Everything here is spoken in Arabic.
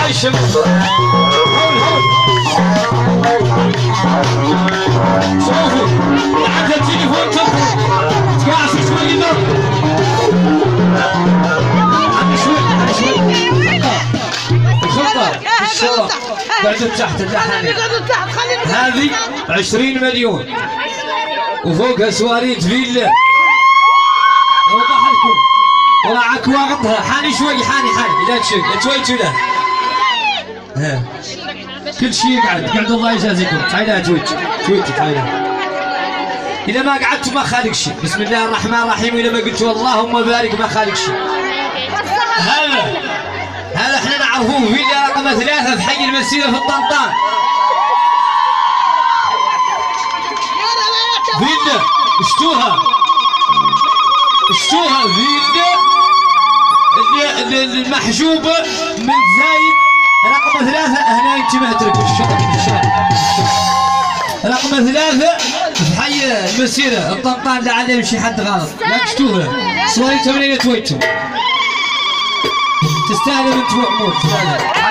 عايشة شوفوا عندها التليفون تقاعس شوي يضرب الخطة الشرف قعدت تحت اللحن هذه 20 مليون وفوقها سواريت فيلا اوضح لكم وراعك واخذها حاني شوي حاني لا تشوي شوي له ها كل شيء قعد الله يجازيكم تعالى تويت تعالى اذا ما قعدت ما خالق شيء بسم الله الرحمن الرحيم واذا ما قلت اللهم بارك ما خالق شيء هذا احنا نعرفوه فيلا رقم 3 في حي المسيرة في الطنطان فيلا اشتوها فيلا المحجوبة من زايد رقم 3 هنا انتبه اترك رقم 3 في حي المسيرة الطنطان لعل يمشي حد غلط لا تشتوها صوريتها من اين تويتوا تستاهل بنت محمود تستاهل